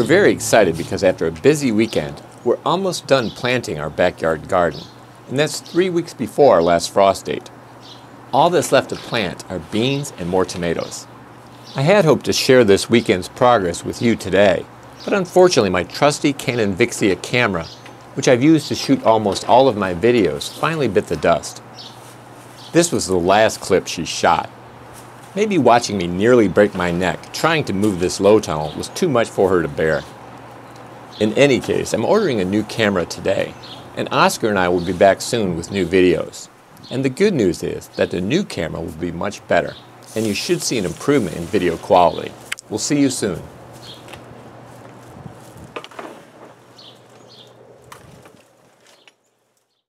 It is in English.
very excited because after a busy weekend, we're almost done planting our backyard garden, and that's 3 weeks before our last frost date. All that's left to plant are beans and more tomatoes. I had hoped to share this weekend's progress with you today, but unfortunately my trusty Canon Vixia camera, which I've used to shoot almost all of my videos, finally bit the dust. This was the last clip she shot. Maybe watching me nearly break my neck trying to move this low tunnel was too much for her to bear. In any case, I'm ordering a new camera today, and Oscar and I will be back soon with new videos. And the good news is that the new camera will be much better, and you should see an improvement in video quality. We'll see you soon.